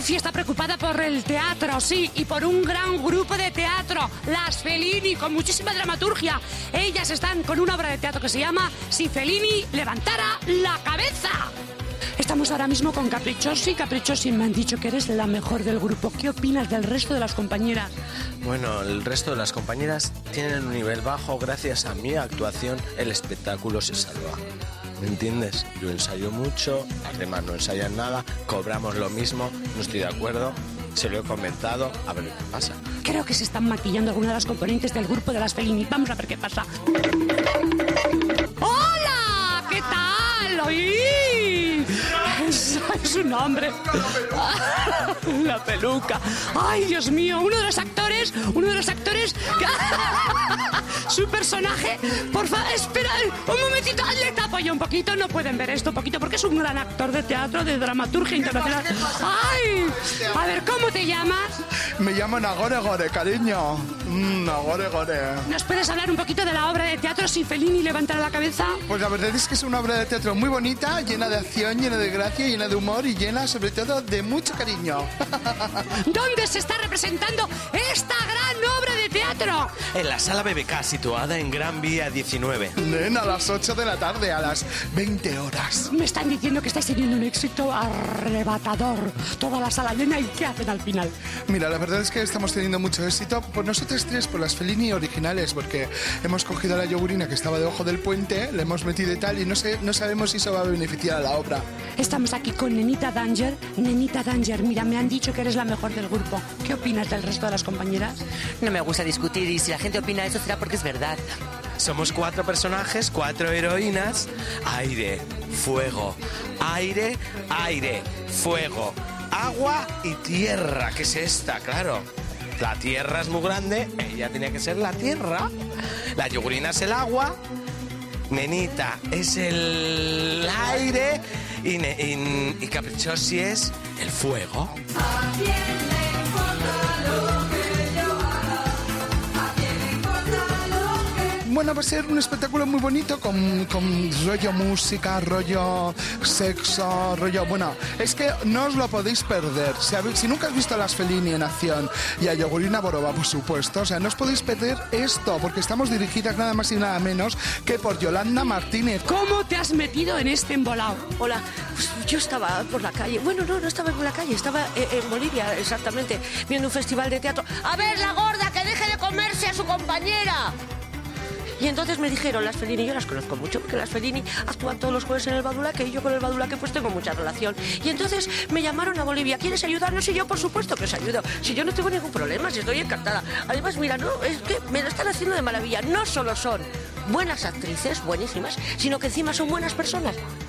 Sofía está preocupada por el teatro, sí, y por un gran grupo de teatro, las Fellini, con muchísima dramaturgia. Ellas están con una obra de teatro que se llama Si Fellini levantara la cabeza. Estamos ahora mismo con Capricciosi. Capricciosi, me han dicho que eres la mejor del grupo. ¿Qué opinas del resto de las compañeras? Bueno, el resto de las compañeras tienen un nivel bajo. Gracias a mi actuación, el espectáculo se salva. ¿Me entiendes? Yo ensayo mucho, las demás no ensayan nada, cobramos lo mismo, no estoy de acuerdo, se lo he comentado, a ver qué pasa. Creo que se están maquillando algunas de las componentes del grupo de las Fellini. Vamos a ver qué pasa. ¡Hola! ¿Qué tal? ¡Oí! Es un hombre. La peluca. Ay, Dios mío, uno de los actores su personaje, por favor, espera un momentito, le tapo yo un poquito, no pueden ver esto un poquito, porque es un gran actor de teatro, de dramaturgia internacional. Ay, a ver, ¿cómo te llamas? Me llamo Nagore Gore, cariño. Nagore Gore. ¿Nos puedes hablar un poquito de la obra de teatro Si Fellini levantara la cabeza? Pues la verdad es que es una obra de teatro muy bonita, llena de acción, llena de gracia, llena de humor y llena sobre todo de mucho cariño. ¿Dónde se está representando esta gran obra de teatro? En la sala BBK, situada en Gran Vía 19. Nena, a las 8 de la tarde, a las 20 horas. Me están diciendo que estáis teniendo un éxito arrebatador. Toda la sala llena, ¿y qué hacen al final? Mira, la verdad es que estamos teniendo mucho éxito por nosotros tres, por las Fellini originales, porque hemos cogido a la yogurina que estaba debajo del puente, le hemos metido y tal, y no sabemos si eso va a beneficiar a la obra. Estamos aquí con Nenita Danger. Nenita Danger, mira, me han dicho que eres la mejor del grupo. ¿Qué opinas del resto de las compañeras? No me gusta discutir y si la gente opina eso será porque es verdad. Somos 4 personajes, 4 heroínas. Aire, fuego, aire, aire, fuego, agua y tierra, que es esta, claro. La tierra es muy grande, ella tenía que ser la tierra. La yogurina es el agua, Nenita es el aire y Capricciosi es el fuego. Bueno, va a ser un espectáculo muy bonito con rollo música, rollo sexo, rollo... Bueno, es que no os lo podéis perder. Si nunca has visto a las Fellini en acción y a Yogurina Boroba, por supuesto, o sea, no os podéis perder esto, porque estamos dirigidas nada más y nada menos que por Yolanda Martínez. ¿Cómo te has metido en este embolado? Hola, pues yo estaba por la calle. Bueno, no estaba por la calle, estaba en Bolivia, exactamente, viendo un festival de teatro. ¡A ver, la gorda, que deje de comerse a su compañera! Y entonces me dijeron las Fellini, yo las conozco mucho, porque las Fellini actúan todos los jueves en el Badulaque y yo con el Badulaque pues tengo mucha relación. Y entonces me llamaron a Bolivia, ¿quieres ayudarnos? Y yo, por supuesto que os ayudo. Si yo no tengo ningún problema, si estoy encantada. Además, mira, no, es que me lo están haciendo de maravilla. No solo son buenas actrices, buenísimas, sino que encima son buenas personas.